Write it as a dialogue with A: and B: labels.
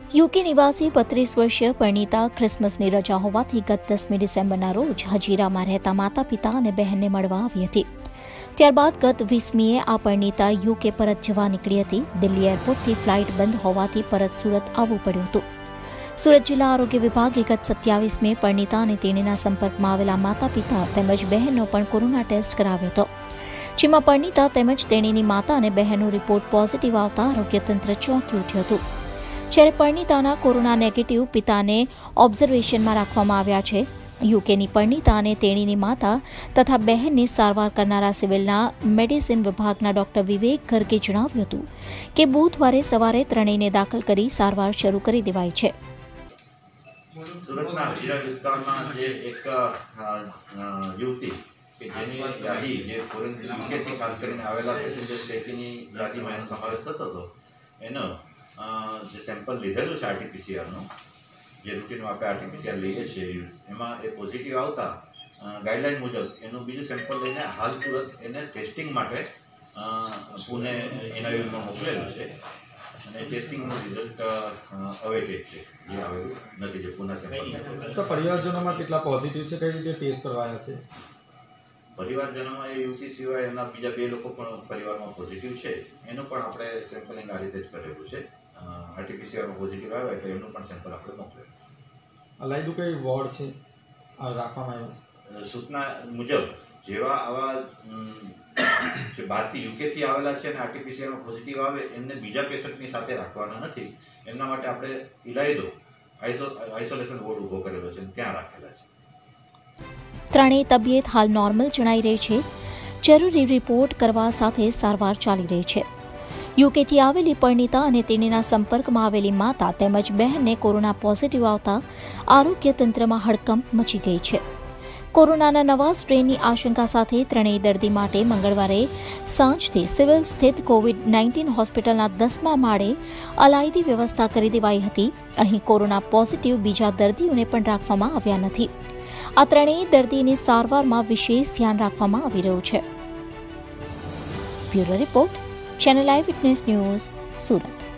A: UK નિવાસી 32 વર્ષીય પરિણીતા ક્રિસમસની રજા હોવાથી ગત 10મી ડિસેમ્બરના રોજ હજીરામાં રહેતા માતા પિતા અને બહેનને મળવા આવી હતી. ત્યારબાદ ગત 20મીએ આ પરિણીતા યુકે પરત જવા નીકળી હતી. દિલ્હી એરપોર્ટથી ફ્લાઇટ બંધ હોવાથી પરત સુરત આવવું પડ્યું હતું. સુરત જિલ્લા આરોગ્ય વિભાગે ગત 27મીએ પરિણીતા અને તેણીના સંપર્કમાં આવેલા માતા પિતા તેમજ બહેનનો પણ કોરોના ટેસ્ટ કરાવ્યો હતો, જેમાં પરિણીતા તેમજ તેણીની માતા અને બહેનનો રિપોર્ટ પોઝિટિવ આવતા આરોગ્ય તંત્ર ચોંકી ઉઠ્યું હતું. જ્યારે પરિણીતાના કોરોના નેગેટિવ પિતાને ઓબ્ઝર્વેશનમાં રાખવામાં આવ્યા છે. યુકેની પરિણીતા અને તેણીની માતા તથા બહેનની સારવાર કરનારા સિવિલના મેડિસિન વિભાગના ડોક્ટર વિવેક ગર્ગે જણાવ્યું હતું કે બુધવારે સવારે ત્રણેયને દાખલ કરી સારવાર શરૂ કરી દેવાઈ છે.
B: સુરતના હજીરા વિસ્તારમાં જે એક યુવતી કે જેની યાદી જે યુકેથી ખાસ કરીને આવેલા પેસેન્જર પૈકીની યાદીમાં એનો સમાવેશ થતો હતો, એનો જે સેમ્પલ લીધેલું છે આરટીપીસીઆરનું, જે રૂટીનમાં આપણે આરટીપીસીઆર લઈએ છીએ, એમાં એ પોઝિટિવ આવતા ગાઈડલાઇન મુજબ એનું બીજું સેમ્પલ લઈને હાલ તુરંત એને ટેસ્ટિંગ માટે પુણે એનઆઈવીમાં મોકલેલું છે અને ટેસ્ટિંગનું રિઝલ્ટ અવેટેડ છે, જે આવેલું નથી, જે પુના સેમ્પલ.
C: તો પરિવારજનોમાં કેટલા પોઝિટિવ છે, કઈ રીતે ટેસ્ટ કરવાયા છે?
B: પરિવારજનોમાં એ યુવતી સિવાય એમના બીજા 2 લોકો પણ પરિવારમાં પોઝિટિવ છે, એનું પણ આપણે સેમ્પલિંગ આ રીતે જ કરેલું છે. આરટીપીસીઆરમાં પોઝિટિવ આવ્યા એટલે એનું પણ સેમ્પલ આપણે મોકલેલું છે.
C: અલાયદું કઈ વોર્ડ છે રાખવામાં આવ્યા?
B: સૂચના મુજબ જેવા આવા જે બહારથી યુકેથી આવેલા છે અને આરટીપીસીઆરમાં પોઝિટિવ આવે એમને બીજા પેશન્ટની સાથે રાખવાના નથી. એમના માટે આપણે ઇલાયદો આઇસોલેશન વોર્ડ ઊભો કરેલો છે, ત્યાં રાખેલા છે.
A: ત્રણેય તબિયત હાલ નોર્મલ જણાઈ રહી છે. જરૂરી રિપોર્ટ કરવા સાથે સારવાર ચાલી રહી છે. યુકેથી આવેલી પરિણીતા અને તેણીના સંપર્કમાં આવેલી માતા તેમજ બહેનને કોરોના પોઝિટિવ આવતા આરોગ્ય તંત્રમાં હડકંપ મચી ગઈ છે. કોરોનાના નવા સ્ટ્રેનની આશંકા સાથે ત્રણેય દર્દી માટે મંગળવારે સાંજથી સિવિલ સ્થિત કોવિડ-19 હોસ્પિટલના 10મા માળે અલાયદી વ્યવસ્થા કરી દેવાઈ હતી. અહીં કોરોના પોઝિટિવ બીજા દર્દીઓને પણ રાખવામાં આવ્યા નથી. આ ત્રણેય દર્દીની સારવારમાં વિશેષ ધ્યાન રાખવામાં આવી રહ્યું છે. Bureau report, channel I witness news, Surat.